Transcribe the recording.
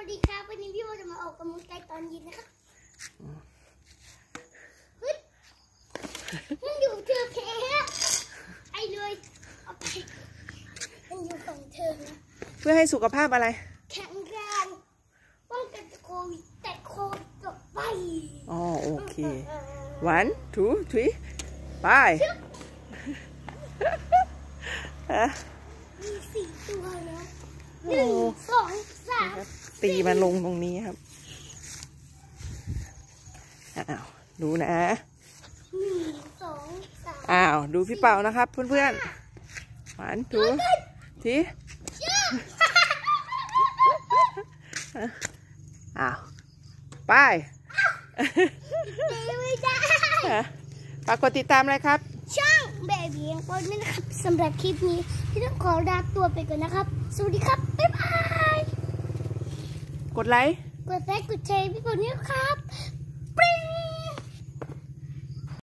วัสดีครับวันนี้พี่โมจะมาออกกำลังกายตอนเย็นนะครับมันอยู่เธอแพ้ไอเลยเอาไปมันอยู่ของเธอนะเพื่อให้สุขภาพอะไรแข็งแรงป้องกันโควิดแต่โควิดต่อไปอ๋อโอเค 1 2 3 ไปมี4 ตัวนะ1 2 3 ตีมันลงตรงนี้ครับอ้าวดูนะ 1 2 3 อ้าวดูพี่เป่านะครับเพื่อนๆ1 2 3อ้าวไปไม่ได้ฝากกดติดตามเลยครับช่องเบบี้ยังคนนี่นะครับสำหรับคลิปนี้พี่ต้องขอลาตัวไปก่อนนะครับสวัสดีครับบ๊ายบายกดไลค์กดแชร์พี่คนนี้ครับ